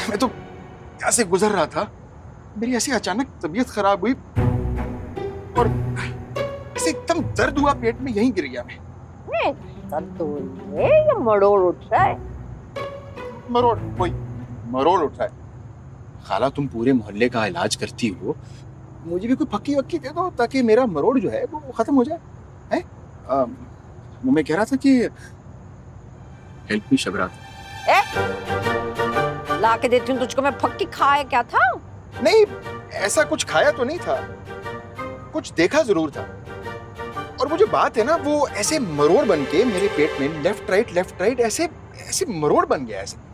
मैं तो यहाँ से गुजर रहा था, मेरी ऐसी अचानक तबीयत खराब हुई और ऐसे एकदम दर्द हुआ पेट में, यहीं गिर गया मैं। दर्द हुई है या मरोड़ उठ रहा है? मरोड़, कोई मरोड़ उठ रहा है। खाला तुम पूरे मोहल्ले का इलाज करती हो, मुझे भी कोई फक्की वक्की दे दो ताकि मेरा मरोड़ जो है वो खत्म हो जाए। हैं? मैं कह रहा था कि हेल्प मी शबरात। ला के देती हूँ तुझको मैं, फक्की खाए क्या था? नहीं, ऐसा कुछ खाया तो नहीं था, कुछ देखा जरूर था। और वो जो बात है ना, वो ऐसे मरोड़ बन के मेरे पेट में लेफ्ट राइट ऐसे ऐसे मरोड़ बन गया ऐसे।